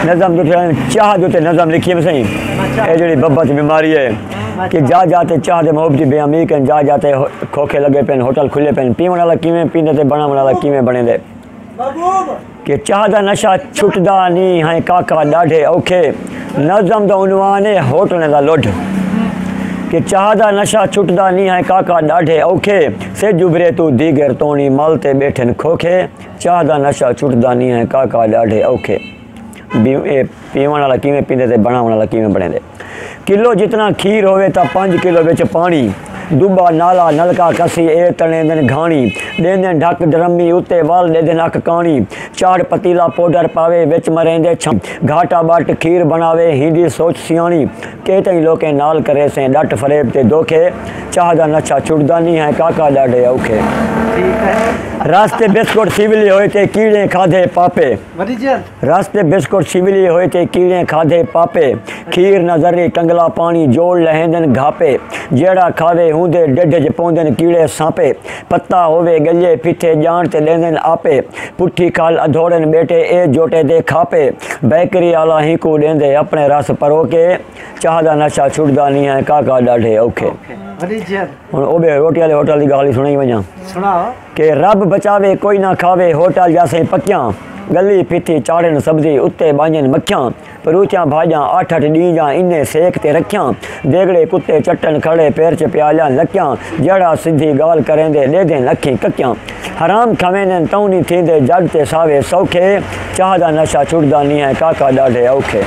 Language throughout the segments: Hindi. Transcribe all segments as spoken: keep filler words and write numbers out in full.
नज़म चाह जो नज़म लिखी है सही ये जी बब्बत बीमारी है कि जा जाते चाह दे मोहब्बती बेअमी कन जा जाते खोखे लगे पेन होटल खुले पेन पीवन वाला किवें पींदे ते बणण वाला किवें बणे दे कि चाह दा नशा छुटदा नहीं है काका ॾाढे औखे नज़म दा उनवान है होटल दा लोड कि चाह दा नशा छुटदा नहीं है काका ॾाढे औखे से जुबरे तू दीगर तोणी मल ते बैठन खोखे चाह दा नशा छुटदा नहीं है काका ॾाढे औखे पीवन वाला किवें पींदे ते बणण वाला किवें बणे दे किलो जितना खीर होवे ता पाँच किलो बिच पानी दुबा नाला नलका कसी ए तने दिन घाणी देंदे ढक ड्रमी उत्ते वाल दे दिन अख काणी चार पतीला पाउडर पावे विच मरेंदे छम घाटा बाट खीर बनावे हिंदी सोच सियाणी के तई लोके नाल करे से डट फरेब ते धोखे चाह दा नशा छुटदा नहीं है काका ॾाढे औखे ठीक है रास्ते बिस्कुट सिवली होए ते कीड़े खाधे पापे रास्ते बिस्कुट सिवली होए ते कीड़े खाधे पापे खीर नजरी कंगला पानी जोड़ लहेंदन घापे जेड़ा खावे हुंदे डेढ च पौंदन कीड़े सांपे पत्ता होवे गले पिठे जान ते लेंदन आपे पुठी खाल अधोड़न बेटे ए जोटे दे खापे बेकरी आला हिकू देंदे अपने रस परोके चाह दा नशा छुटदा नहीं है काका ॾाढे औखे हुन ओबे रोटी वाले होटल की गाली सुनाई वञा सुनाओ के रब बचावे कोई ना खावे होटल जैसे पक्या गली पिठी चाड़न सब्जी उत्ते बांजन मक्खियां परूचा भाजा अठ अठ डी जा इन्ने सेक ते रखियां देगड़े कुत्ते चट्टन खड़े पैर च प्यालियां लक्यां जड़ा सीधी गाल करेंदे ले दे लखी कक्यां हराम खवेंदन तौनी थींदे जग ते सावे सौखे चाह दा नशा छुटदा नहीं है काका ॾाढे औखे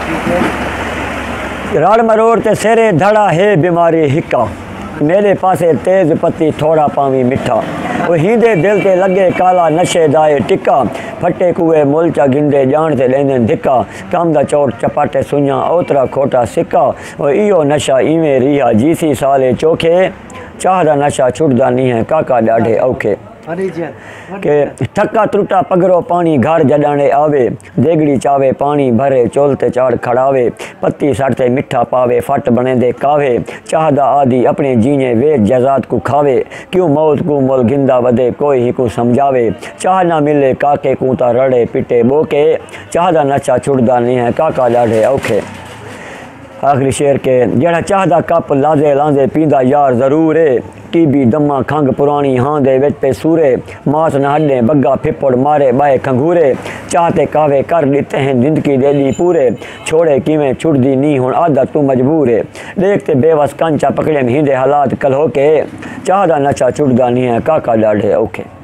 राड़ मरोड़ ते सेरे धड़ा है बीमारी हिक्का मेरे पासे तेज पत्ती थोड़ा पावी मिठा वो हींदे दिल ते लगे काला नशे दाए टिक्का फटे कुए मुलचा गिंदे जान ते लेंदन धिक्का कम दा चोट चपाटे सुइयां ओतरा खोटा सिक्का वो इहो नशा इवें रिहा जीसी साले चोखे चाह दा नशा छुटदा नहीं है काका ॾाढे औखे के थका त्रुटा पगरो पानी घर जडाने आवे देगड़ी चावे पानी भरे चोलते चाड़ खड़ावे पत्ती सड़ते मिठा पावे फट बने दे कावे चाहदा आदि अपने जीने वे जजात को खावे क्यों मौत को मोल गिंदा वदे कोई ही को समझावे चाह ना मिले काके को ता रड़े पिटे बोके चाहदा नशा छुटदा नहीं है काका ॾाढे औखे आखिरी शेर के जड़ा चाहदा कप लाजे लांजे पींदा यार ज़रूर है टीबी दमा खंग पुरानी हाँ दे विच पे सूरे मास न हड्डे बग्गा फिपड़ मारे बाए खंगूरे चाहते कावे कर दिते हैं जिंदगी दे दी पूरे छोड़े किवें छुटदी नहीं हुण आदत तू मजबूर है देखते बेवस कंचा पकड़े हिंदे हालात कल होके चाहदा नशा छुटदा नहीं है काका ॾाढे औखे।